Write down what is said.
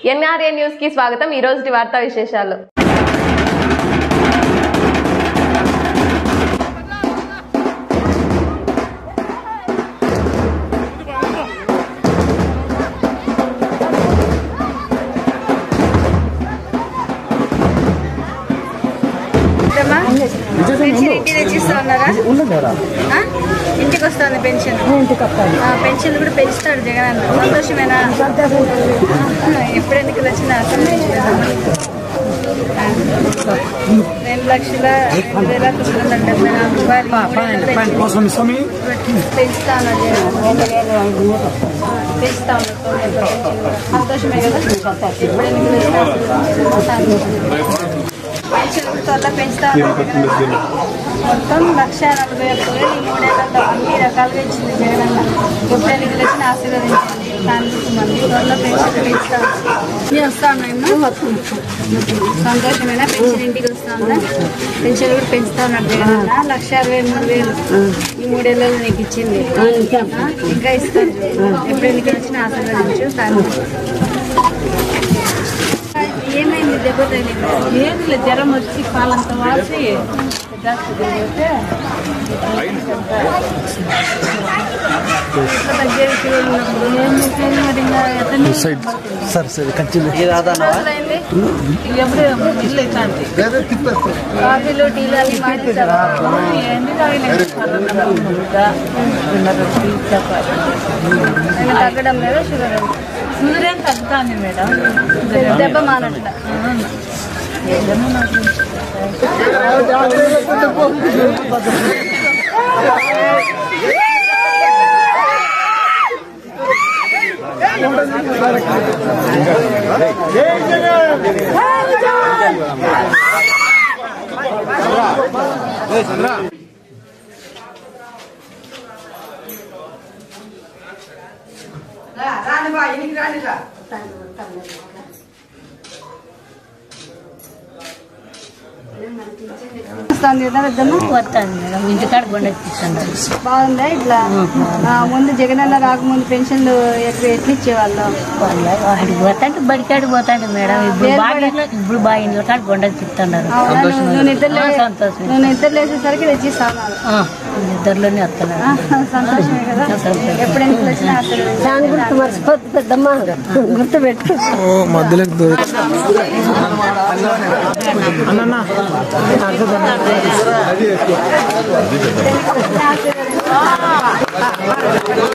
NRA news కి స్వాగతం. ఈ రోజు వార్తా విశేషాలు. ఇంటికి వస్తుంది పెన్షన్. పెన్షన్లు కూడా పెంచుతాడు జగన్ అన్న. సంతోషమేనా? ఎప్పుడు ఎన్నికలు వచ్చినా ఆశీర్వదించలేదు. 2,02,974 రూపాయలు పెంచుతా ఉన్నారు పెంచుతా ఉన్నారు. సంతోషమే కదా? ఎప్పుడు ఎన్నికలు వచ్చినా పెన్షన్ త్వరలో పెంచుతా ఉన్నారు. మొత్తం 1,40,000 ఈ 3 ఏళ్లలో అన్ని రకాలుగా ఇచ్చింది జగనన్న. ఎప్పుడు ఎన్నికలు వచ్చినా ఆశీర్వదించింది. త్వరలో పెన్షన్ పెంచుతా వస్తా ఉన్నాము. సంతోషమైన పెన్షన్ ఇంటికి వస్తా ఉందా? పెన్షన్ కూడా పెంచుతా ఉన్నాడు జగనన్న. 1,63,000 ఈ 3 ఏళ్లలో నీకు ఇచ్చింది. ఇంకా ఇస్తాను. ఎప్పుడు ఎన్నికలు వచ్చినా ఆశీర్వదించు. ఏమైంది? దెబ్బ తగిలింది? ఏది లేదు, జ్వరం వచ్చి కాలంతా వాసి కాఫీలు టీలు అన్ని తగ్గడం లేదా? షుగర్ ఏం తగ్గుతుంది మేడం. దెబ్బ మానట్ల ఇంటికాడ బాగుందా? ఇట్లా ముందు జగనన్న రాకముందు పెన్షన్లు ఎట్లా ఇచ్చేవాళ్ళం? పోతాంటే బడికాడికి పోతాంటే మేడం. ఇప్పుడు బాగా ఇంట్లో కాడ గొండకి తిప్పుతున్నారు. నువ్వు నిద్ర లేసేసరికి తెచ్చిస్తాను. నిద్రలోనే వస్తున్నారు. సంతోషమే కదా? ఎప్పుడు ఎన్నికలు వచ్చినా మర్చిపోతుంది పెద్దమ్మ. గుర్తుపెట్టు. మధ్యలో